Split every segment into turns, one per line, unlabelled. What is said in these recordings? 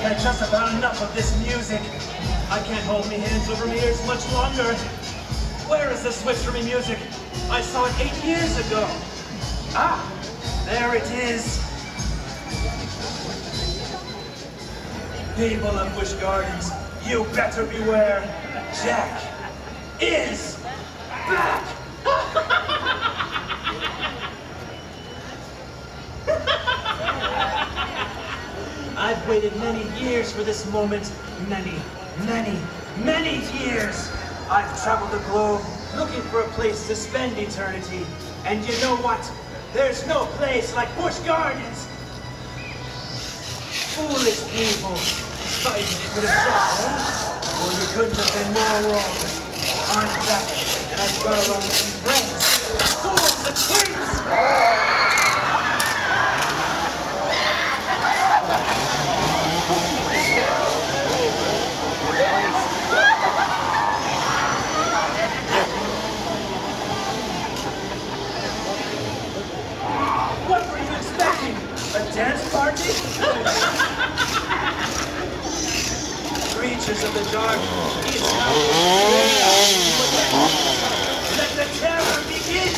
had just about enough of this music. I can't hold me hands over me ears much longer. Where is the switch for me music? I saw it 8 years ago. Ah, there it is. People of Busch Gardens, you better beware. Jack is back! I've waited many years for this moment. Many years. I've traveled the globe looking for a place to spend eternity. And you know what? There's no place like Busch Gardens. Foolish people. Thought you could have shot, huh? Well, you couldn't have been more wrong. I'm back, and I've got along with some friends. Fools and creeps! What were you expecting? A dance party? Creatures of the dark, it's let the terror begin!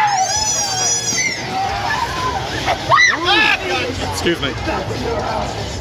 Excuse me.
Back to your houses.